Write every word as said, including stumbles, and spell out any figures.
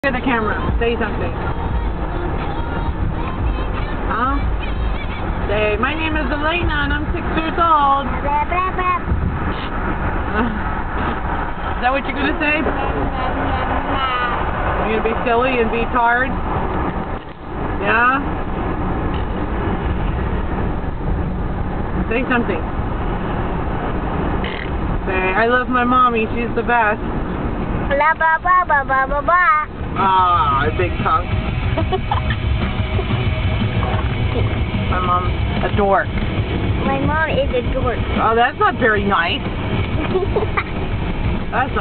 Look at the camera. Say something. Huh? Say, my name is Elena and I'm six years old. Blah, blah, blah. Uh, is that what you're going to say? You're going to be silly and be tired? Yeah? Say something. Say, I love my mommy. She's the best. Blah, blah, blah, blah, blah, blah, blah. Ah, big tongue. My mom's a dork. My mom is a dork. Oh, that's not very nice. That's